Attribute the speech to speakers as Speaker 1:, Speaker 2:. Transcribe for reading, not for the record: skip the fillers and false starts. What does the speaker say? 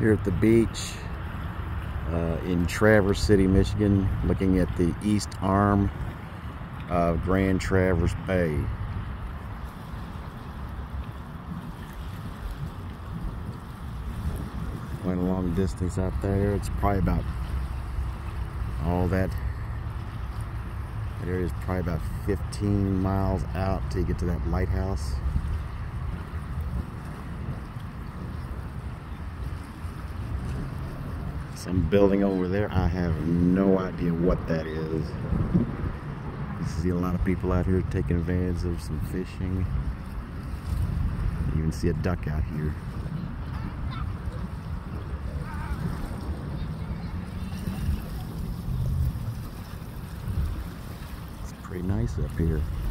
Speaker 1: Here at the beach in Traverse City, Michigan, looking at the east arm of Grand Traverse Bay. Quite a long distance out there. It's probably about all that area is probably about 15 miles out till you get to that lighthouse. Some building over there, I have no idea what that is. You see a lot of people out here taking advantage of some fishing. You even see a duck out here. It's pretty nice up here.